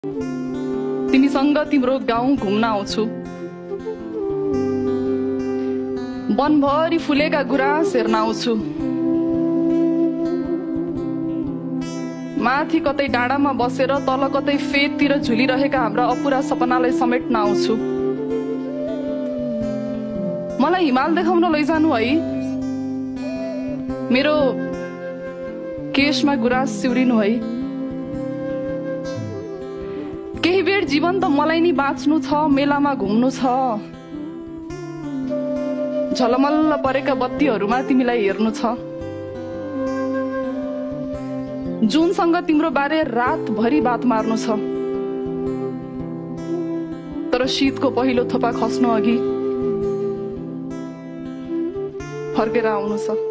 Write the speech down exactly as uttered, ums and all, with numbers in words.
तिमीसँग तिम्रो गाउँ घुम्न आउँछु। वनभरि फुलेका गुराँस हेर्न आउँछु। माथि कतै डाँडामा बसेर तल कतै फेदतिर झुलिरहेका हाम्रा अपुरा सपनालाई समेट्न आउँछु। मलाई हिमाल देखाउन लैजानु है। मेरो केशमा गुराँस सिउरिनु है। केही बेर जीवन त मलाई नि बाँच्नु छ, मेलामा घुम्नु छ। झलमल्ल परेका बत्तीहरूमा तिमीलाई हेर्नु छ। जुनसँग तिम्रो बारे रातभरि बात मार्नु छ। तर शीतको पहिलो थोपा खस्नु अघि फर्केर आउनु छ।